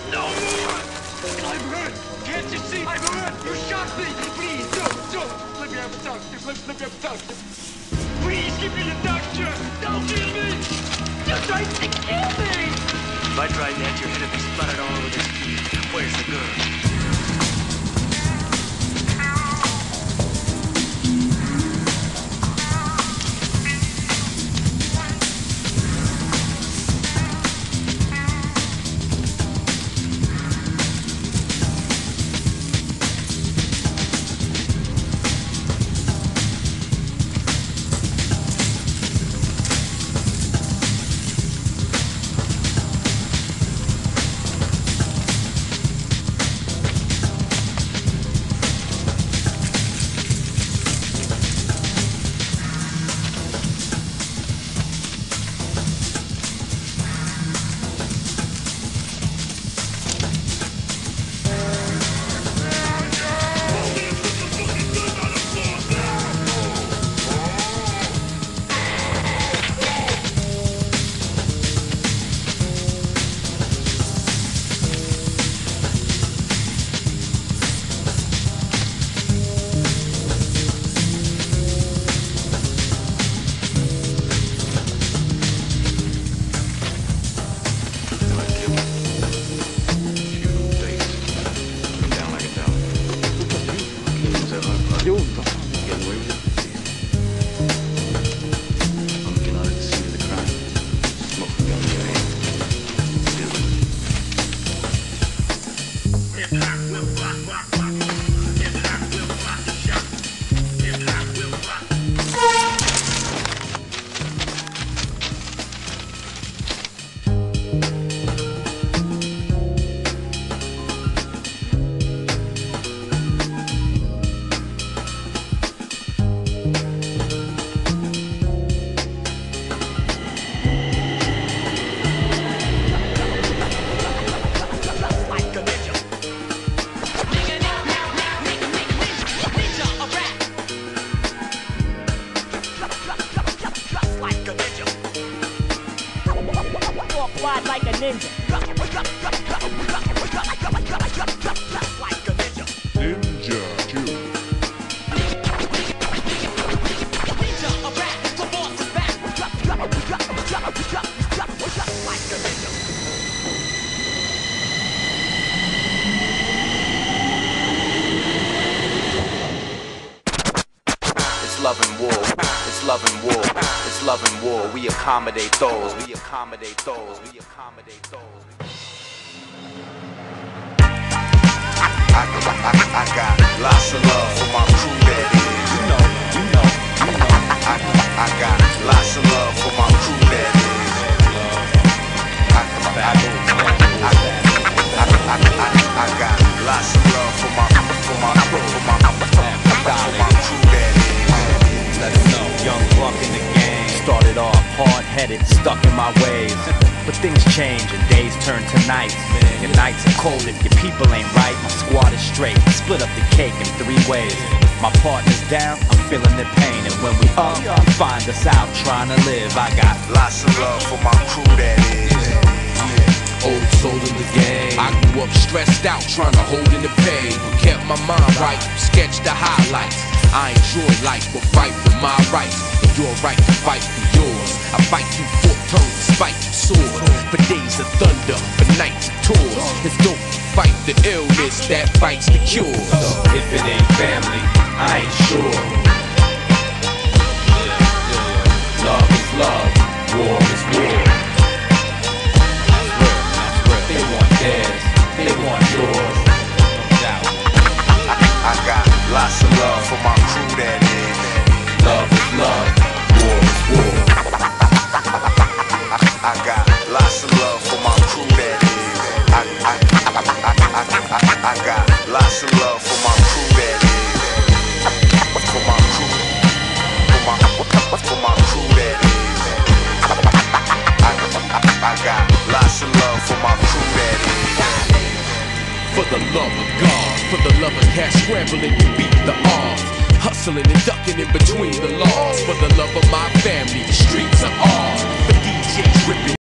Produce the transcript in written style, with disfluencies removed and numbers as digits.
No more! I'm hurt! Can't you see? I'm hurt! You shot me! Please, don't! Let me have a doctor! Let me have a doctor! Please give me a doctor! Don't kill me! You're trying to kill me! If I tried that, your head would be splattered all over this beat. Where's the girl? Wide like a ninja. Ninja Q. Ninja, a rat, the boss is back. Like a ninja. It's love and war, it's love and war, it's love and war. We accommodate those, we accommodate those, we accommodate those. I got lots of love for my crew that is. You know. I got lots of love for my crew that is. I got lots of love for my crew that is. Let 'em know, young buck in the game. Started off hard-headed, stuck in my ways. But things change and days turn to nights. Your nights are cold if your people ain't right. My squad is straight, split up the cake in 3 ways. My partner's down, I'm feeling the pain. And when we up, find us out trying to live. I got lots of love for my crew that is. Old soul in the game. I grew up stressed out, trying to hold in the pain, but kept my mind right, sketched the highlights. I enjoy life, but fight for my rights, and your right to fight for yours. I fight through forked tongues despite the sword, for days of thunder, for nights of tours. It's dope to fight the illness that fights the cure. if it ain't family, I ain't sure. Love is love, war is war. They want theirs, they want yours. I got lots of love for my crew that is. Love is love, war is war. I got lots of love for my crew that is. I got lots of love for my crew that is. For my crew, for my crew that is. I got lots of love for my crew that is. For the love of God, for the love of cash scrambling to beat the odds, hustling and ducking in between the laws. For the love of my family, the streets are ours. For DJs ripping